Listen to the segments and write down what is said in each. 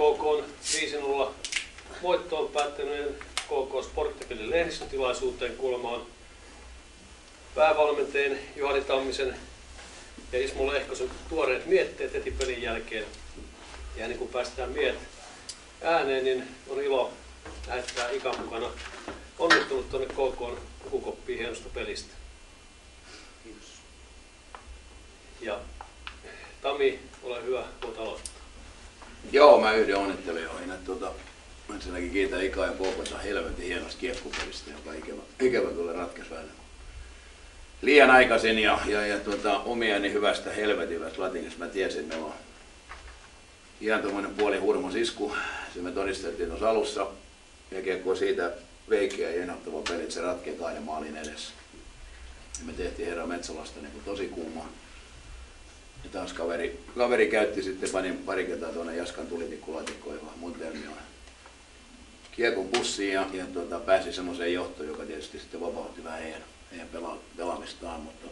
KK 5-0 voittoon päättäneen KK Sporttipelin lehdistötilaisuuteen kuulemaan päävalmentajien Juhani Tammisen ja Ismo Lehkosen tuoreet mietteet heti pelin jälkeen. Ja ennen kuin päästään miehet ääneen, niin on ilo lähettää Ikan mukana onnittelut tuonne KK:n pukukoppiin hienosta pelistä. Kiitos. Ja Tami, ole hyvä, voit aloittaa. Joo, mä yhden onnittelen jo aina. Ensinnäkin kiitän Ikaa ja KK:ta helvetin hienosta kiekkopelistä, joka ikävä kyllä ratkaisi vähän liian aikaisin ja omiani hyvästä helvetivästä latinista. Mä tiesin, että meillä on ihan tuommoinen puoli hurmos isku. Se me todisteltiin tuossa alussa. Ja kiekko siitä veikeä ja inhottava peli, että se ratkee 2 maalin edessä. Ja me tehtiin herra Metsolasta niin tosi kuuma. Ja taas kaveri käytti sitten pari kertaa tuonne Jaskan tulitikkulaatikkoon, joka mun termi on kiekon pussiin ja pääsi semmoiseen johtoon, joka tietysti sitten vapautti vähän heidän pelaamistaan. Mutta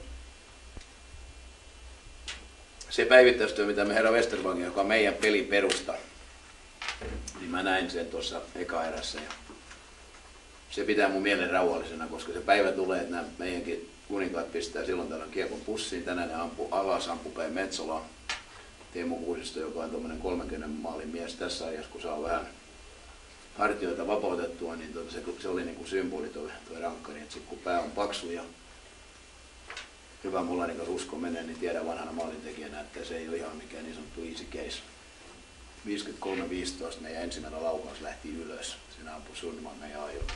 se päivittäistyö, mitä me herra Westervangin, joka on meidän pelin perusta, niin mä näin sen tuossa eka-erässä. Ja se pitää mun mielen rauhallisena, koska se päivä tulee, että nämä meidänkin kuninkaat pistää silloin tällöin kiekon pussiin. Tänään ne ampuu päin Metsolaa. Teemu Kuusisto, joka on tuommoinen 30 maalin mies tässä ajassa, kun saa vähän hartioita vapautettua, niin se oli niin kuin symboli tuo rankkari. Että kun pää on paksu ja hyvä mulla niin usko menee, niin tiedän vanhana maalintekijänä, että se ei ole ihan mikään niin sanottu easy case. 53-15 meidän ensimmäinen laukaus lähti ylös. Siinä ampui Sundman meidän ajoilla.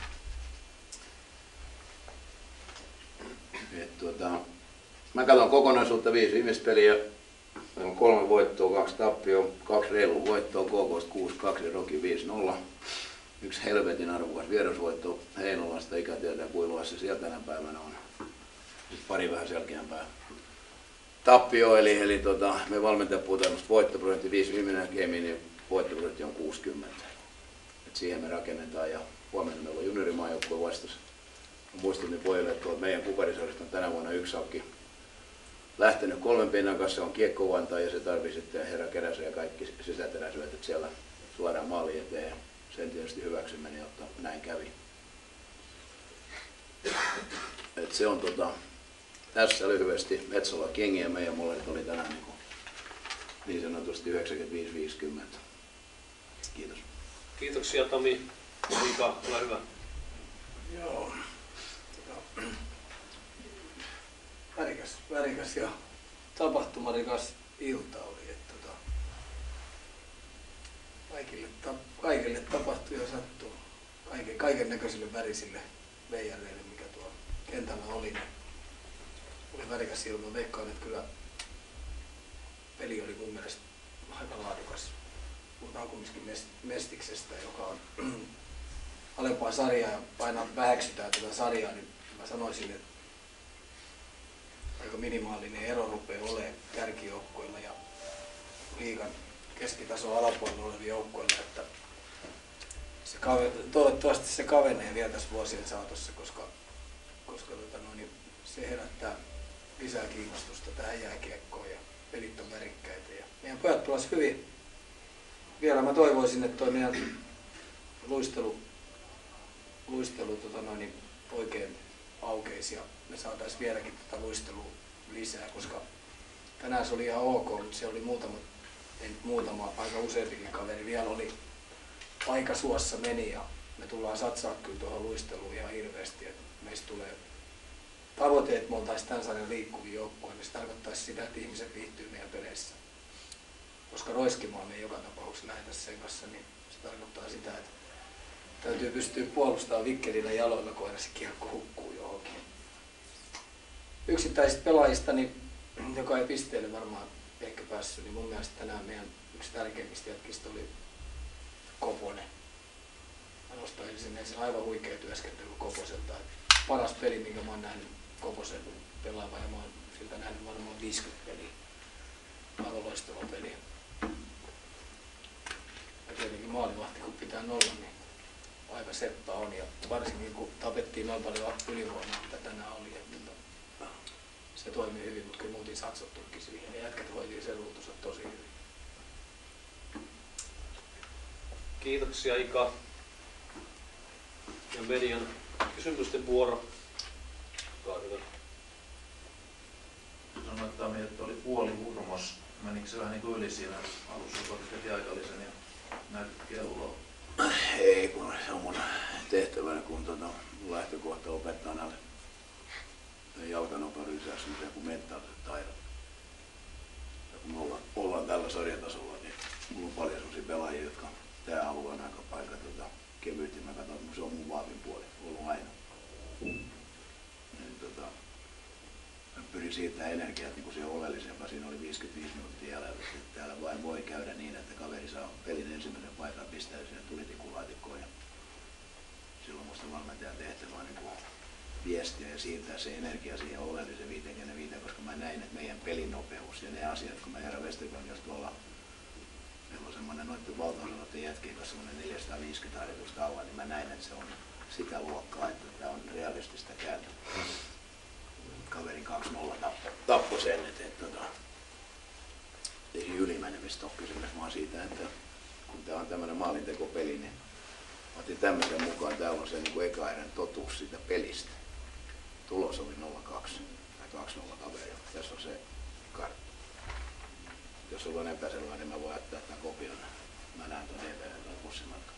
Mä katson kokonaisuutta 5 viimeistä peliä. Meillä on 3 voittoa, 2 tappioa, 2 reilua voittoa, KK 6-2 ja Roki 5-0. 1 helvetin arvokas vierasvoitto Heinolasta, ikä tietää kuilua se siellä tänä päivänä on. Sitten pari vähän selkeämpää tappio, eli me valmentajat puhutaan voittoprosentti 5 viimeinen game, niin voittoprosentti on 60. Et siihen me rakennetaan ja huomenna meillä on juniorimaajoukkueen vastus. Muistutin pojille, että meidän kukarisarjasta on tänä vuonna 1 sakki lähtenyt 3 pinnan kanssa, on kiekkovantaa ja se tarvii sitten herra Keräsen ja kaikki sisäteräsyöt siellä suoraan maaliin eteen. Ja sen tietysti hyväksymme, jotta näin kävi. Et se on tässä lyhyesti Metsola King ja meidän molemmat oli tänään niin sanotusti 95-50. Kiitos. Kiitoksia Tami. Ika, ole hyvä. Joo. Värikäs ja tapahtumarikas ilta oli. Kaikille tapahtui ja sattui. Kaiken näköisille värisille veijareille, mikä tuolla kentällä oli. Oli värikäs ilma. Veikkaan, että kyllä peli oli mun mielestä aika laadukas. Puhutaan kumminkin Mestiksestä, joka on alempaa sarjaa ja aina väheksytään tätä sarjaa, niin mä sanoisin, että aika minimaalinen ero rupeaa olemaan kärkijoukkoilla ja liigan keskitason alapuolella olevia joukkoilla, että toivottavasti se kavenee vielä tässä vuosien saatossa, koska se herättää lisää kiinnostusta tähän jääkiekkoon ja pelit on värikkäitä. Ja meidän pojat pelasivat hyvin. Vielä mä toivoisin, että toi meidän luistelu oikein aukeisi ja me saataisiin vieläkin tätä luistelua lisää, koska tänään se oli ihan ok, mutta se oli muutama aika useampikin kaveri vielä oli aika suossa meni ja me tullaan satsaa kyllä tuohon luisteluun ihan hirveästi, että meistä tulee tavoite, että me oltaisiin tämän sarjan liikkuvia joukkoja, niin se tarkoittaisi sitä, että ihmiset viihtyy meidän peleissä. Koska roiskimaan me ei joka tapauksessa lähetä sen kanssa, niin se tarkoittaa sitä, että täytyy pystyä puolustamaan vikkelillä jaloilla, kun aina se kiekko hukkuu johonkin. Yksittäisistä pelaajista, niin, joka ei pisteelle varmaan ehkä päässyt, niin mun mielestä tänään meidän yksi tärkeimmistä jätkistä oli Koponen. Mä nostaisin sen ensin aivan huikea työskentely Koposelta. Paras peli, minkä mä oon nähnyt Koposen pelaavan, ja mä oon siltä nähnyt varmaan 50 peliä. Aivan loistava peli. Ja tietenkin maalivahti, kun pitää nolla, niin aika seppä on. Ja varsinkin kun tapettiin noin paljon ylivoimaa, mitä tänään oli. Että se toimii hyvin, mutta kyllä muutin satsottukin siihen. Ja jätkät hoitiin sen ruutunsa tosi hyvin. Kiitoksia Ika. Ja median kysymysten vuoro. Olkaa hyvä. Sanoit Tami, että oli puoli hurmos. Menikö se vähän niin kuin yli siinä alussa, kun teki aikallisen ja näytit kelloa? Ei, kun se on mun tehtävänä, kun lähtökohta opettaa näille jalkanopan rysäysmisen kuin mentaaliset taidot. Ja kun me ollaan tällä sarjatasolla, niin mulla on paljon sellaisia pelaajia, jotka tää alue on aika paikka kevyt, ja mä katson, että se on mun vahvin puoli, ollut aina. Niin, mä pyrin siirtämään energiaa niin siihen oleellisempaan. Siinä oli 55 minuuttia jäljellä. Täällä vain voi käydä niin, että kaveri saa pelin ensimmäisen paikan, pistää sinne tulitikkulaatikkoon. Ja silloin musta valmentajan tehtävä on niin viestiä ja siirtää se energia siihen oleelliseen 55, koska mä näin, että meidän pelinopeus ja ne asiat, kun mä herra Westerberg, jos tuolla meillä on semmoinen noitten valtaosanoiden jätkien kanssa semmoinen 450 harjoitusta alla, niin mä näin, että se on sitä luokkaa, että tämä on realistista kääntöä. Kaverin 2-0 tappoi sen, että ei ylimenemistä ole kysymys, vaan siitä, että kun tämä on tämmöinen maalintekopeli, niin otin tämmöisen mukaan. Täällä on se niin kuin eka erän totuus siitä pelistä. Tulos oli 0-2 tai 2-0 kaverilla. Tässä on se kartta. Jos sulla on epäselvää, niin mä voin jättää tämän kopion. Mä näen tuon DVD:n tuon bussimatkan.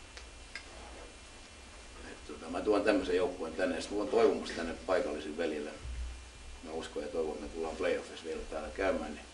Mä tuon tämmöisen joukkueen tänne ja mulla on toivomus tänne paikallisille velille. Mä uskon ja toivon, että me tullaan playoffissa vielä täällä käymään, niin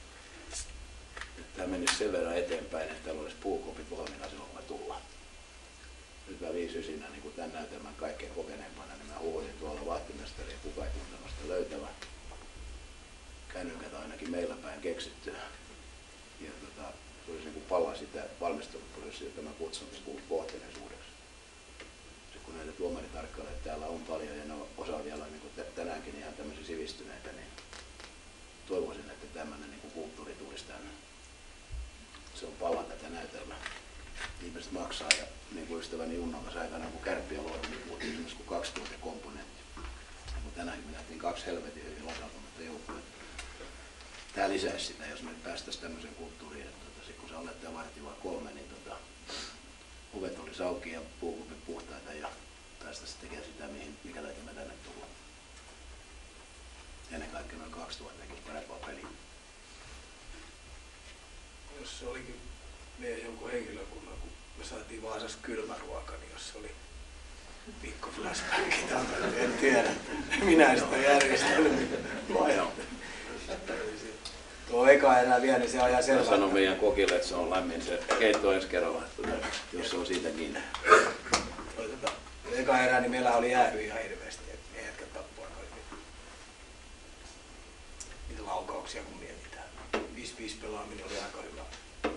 tämä menisi sen verran eteenpäin, että täällä olisi puukopit valmiina silloin, kun me tullaan. Nyt mä 5-9, niin kun tämän näytelmän kaikkein kokeneempana, niin mä huusin tuolla vahtimestari ja kukaan ei tuntenut sitä löytävän. Kännykät ainakin meillä päin keksitty. Ja se olisi niin kuin pala sitä valmisteluprosessia, jota mä kutsun kohteleisuudeksi. Kun näitä tuomaritarkkailijat täällä on paljon ja ne osaa vielä niin kuin tänäänkin ihan tämmöisiä sivistyneitä, niin toivoisin, että tämmöinen niin kuin kulttuuri tulisi tänne. Se on pala tätä näytelmää. Ihmiset maksaa ja niin kuin ystäväni Junnon kanssa aikanaan, kun Kärppiä luotiin, niin puhuttiin esimerkiksi kuin 2000 komponentti. Ja kun tänäänkin me nähtiin 2 helvetin hyvin lasautunutta joukkuetta. Tää lisäisi sitä, jos me päästäisiin tämmöiseen kulttuuriin, että kun sä olet tää varttia 3, niin ovet olisi auki ja puukupit puhtaita ja päästäisiin tekemään sitä, mikä takia me tänne tullaan. Ennen kaikkea noin 2000 tekisi parempaa peliä. Jos se olikin meidän jonkun henkilökunnan, kun me saatiin Vaasassa kylmäruoka, niin jos se oli pikku flashbacki tämmöinen, en tiedä. Minä en sitä järjestänyt. Tuo eka enää vielä, niin se ajaa selvää. Mä sanon meidän kokille, että se on lämmin se keitto ensi kerralla, jos se on siitä kiinni. Eka erää, niin meillä oli jäähy ihan hirveästi, että ne jätkät tappoi niitä laukauksia, kun mietitään. 5-5 pelaaminen oli aika hyvä.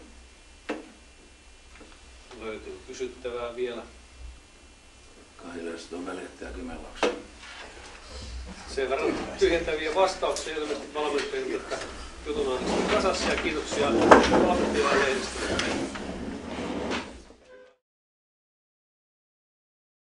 Löytyy kysyttävää vielä. Kahilaiset on välittäjä Kymenlaaksoon. Sen verran tyhjentäviä vastauksia ilmeisesti valmentajilta, että jutun on kasassa ja kiitoksia valmentajille ja lehdistölle.